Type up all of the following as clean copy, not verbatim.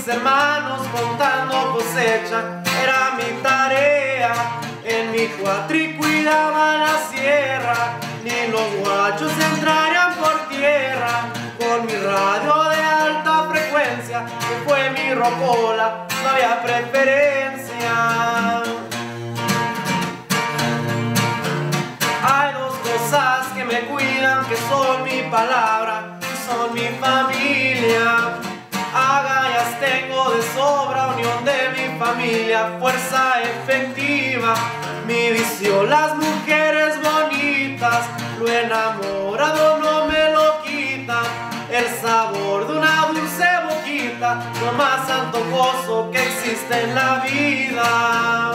hermanos contando cosecha, era mi tarea. En mi cuatri cuidaba la sierra, ni los guachos entrarían por tierra. Con mi radio de alta frecuencia, que fue mi rocola, no había preferencia. Hay dos cosas que me cuidan, que son mi palabra y son mi familia. Agallas tengo de sobra, unión de mi familia, fuerza efectiva. Mi vicio, las mujeres bonitas, lo enamorado no me lo quitan. El sabor de una dulce boquita, lo más antojoso que existe en la vida.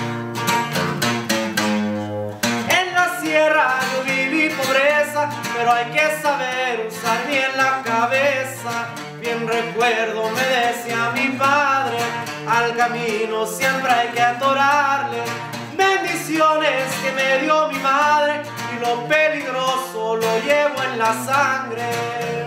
En la sierra yo viví pobreza, pero hay que saber usar bien la cabeza. Bien recuerdo, me decía mi padre, al camino siempre hay que atorarle. Bendiciones que me dio mi madre, y lo peligroso lo llevo en la sangre.